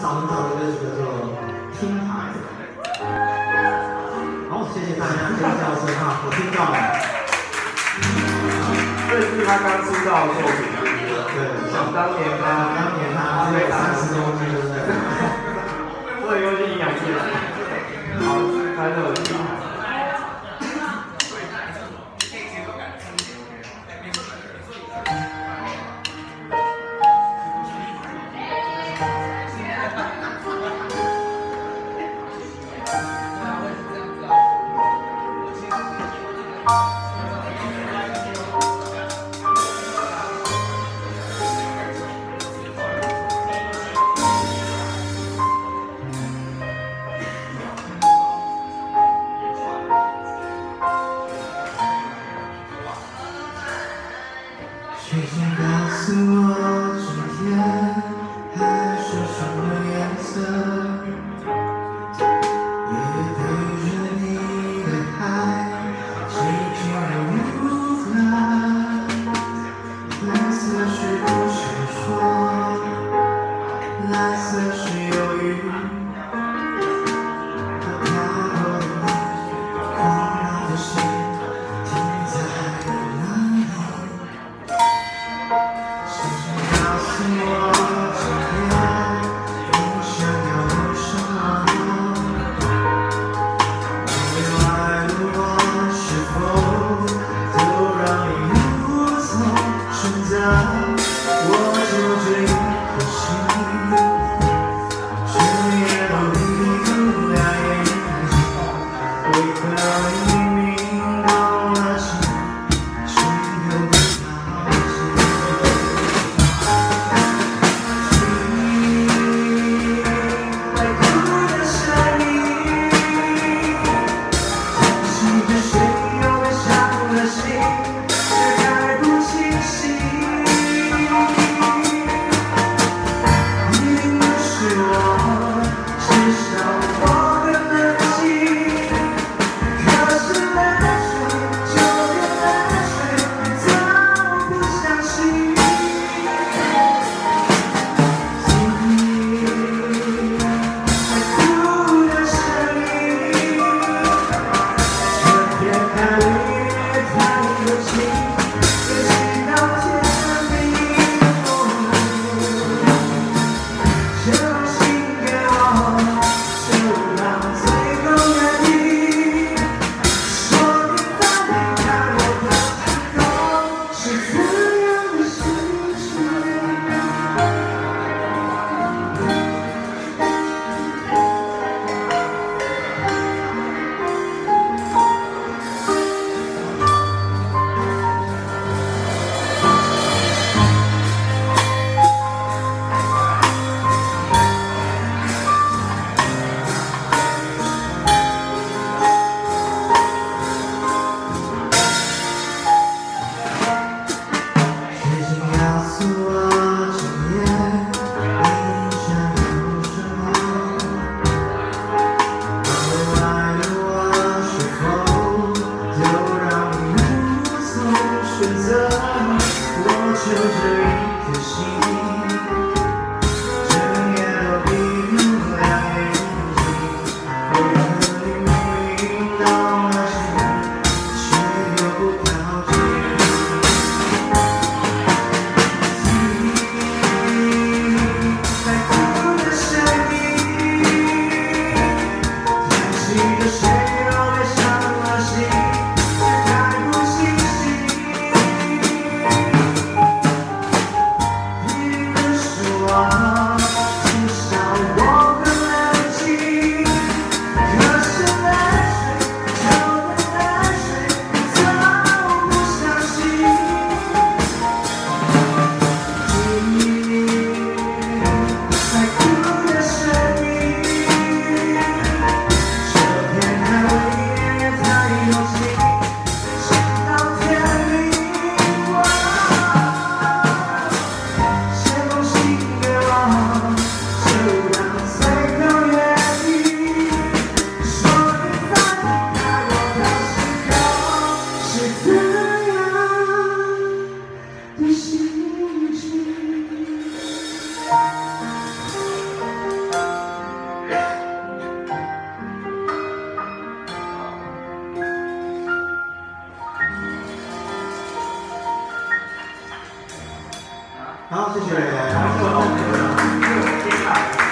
找的歌曲叫做《听牌》。好，谢谢大家尖叫声啊，我听到了。 这是他刚出道的作品，对，想当年他只有30公斤，对不对？ 所以又是阴阳界。好，开始有听牌。 谁先告诉我，今天海是什么颜色？夜陪着你的海，寂静的无法。蓝色是不想说，蓝色是忧郁。和飘过的你，狂热的心停在哪里？ 谁先告诉我，今天你想要什么？没有爱的我，是否都让你无从选择？我就这一颗心，却也都离不开你。为何明明动了情，却又不靠近？ 好，谢谢。 好，谢谢我老师，谢谢我天才。